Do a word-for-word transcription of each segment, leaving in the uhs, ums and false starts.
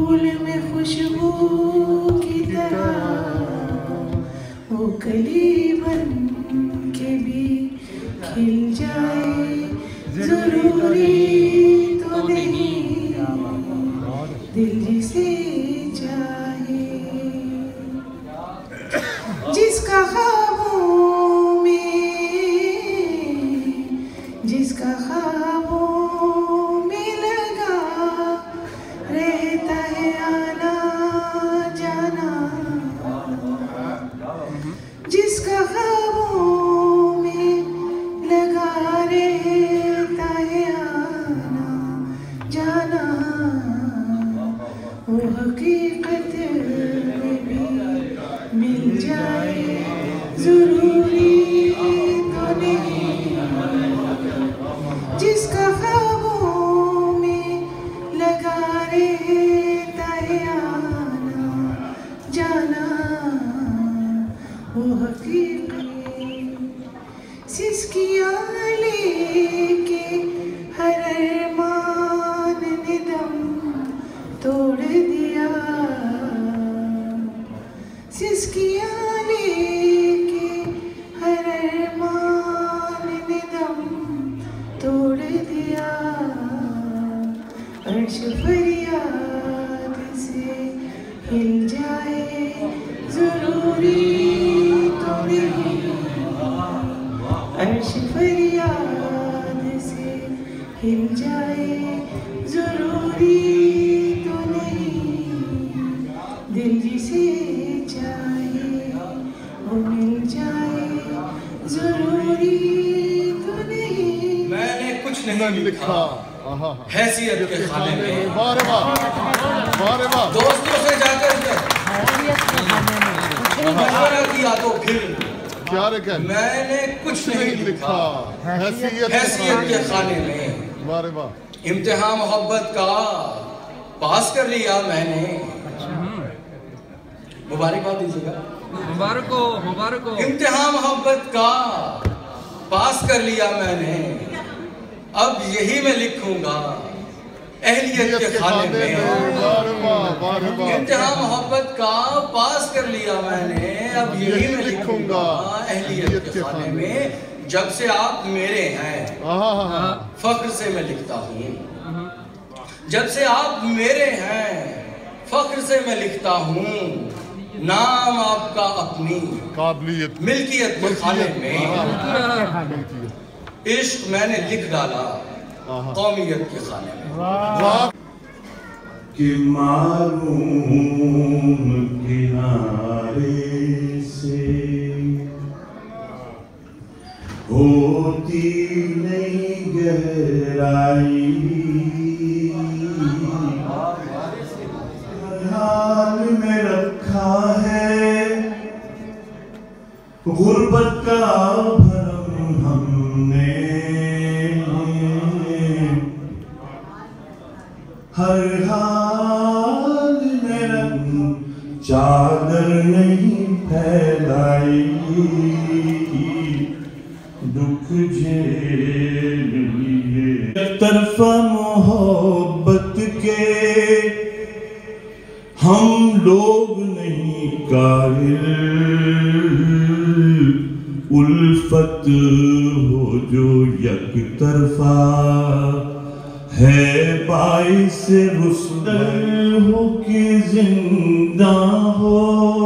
پھول میں خوشبو کی طرح وہ کلی بن کے بھی کھل جائے ضروری تو نہیں دل جسے چاہے جس کا خوابوں میں جس کا خوابوں میں لگا رہتا ہے آنا جانا جس کا خوابوں میں لگا رہتا ہے آنا جانا وہ حقیقت میں بھی مل جائے ضروری تو نہیں جس کا خوابوں میں لگا رہتا ہے آنا جانا وہ حقیقت سسکیاں لے کے ہر ارمان نے دم توڑ دیا سسکیاں لے کے ہر ارمان نے دم توڑ دیا عرش فریاد سے ہل جائے ضروری تو نہیں عرش فریاد سے ہل جائے ضروری تو نہیں دل جسے چاہے وہ مل جائے ضروری تو نہیں میں نے کچھ نہیں لکھا حیثیت کے خانے میں دوستوں سے جا کر مشورہ کیا تو پھر میں نے کچھ نہیں لکھا حیثیت کے خانے میں امتحان محبت کا پاس کر لیا میں نے مبارکباد دیجیے گا مبارک ہو مبارک ہو امتحان محبت کا پاس کر لیا میں نے اب یہی میں لکھوں گا اہلیت کے خانے میں امتحان محبت کا پاس کر لیا میں نے اب یہی میں لکھوں گا اہلیت کے خانے میں جب سے آپ میرے ہیں فخر سے میں لکھتا ہوں جب سے آپ میرے ہیں فخر سے میں لکھتا ہوں نام آپ کا اپنی قابلیت ملکیت کے خانے میں عشق میں نے لکھ ڈالا قومیت کے خانے میں کہ معلوم کنارے سے ہوتی نہیں گہرائی حال میں رکھا ہے غربت کا بھرم ہم نے ہر حال میں رکھ چادر نہیں پھیلائی دکھ جھیل لیے طرفہ محبت کے ہم لوگ نہیں قائل الفت ہو جو یک طرفہ ہے باعث رسل ہو کہ زندہ ہو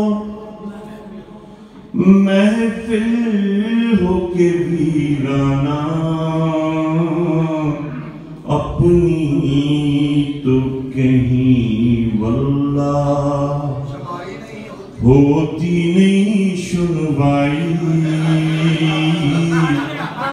محفل ہو کہ ویرانہ اپنی تو کہیں واللہ ہوتی نہیں سنوائی